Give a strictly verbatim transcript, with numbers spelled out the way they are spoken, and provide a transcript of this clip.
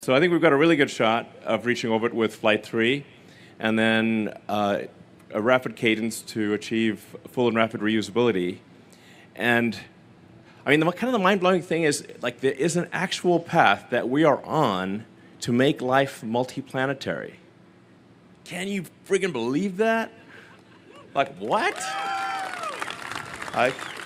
So I think we've got a really good shot of reaching orbit with Flight three, and then uh, a rapid cadence to achieve full and rapid reusability. And I mean, the kind of the mind-blowing thing is, like, there is an actual path that we are on to make life multiplanetary. Can you friggin' believe that? Like, what? I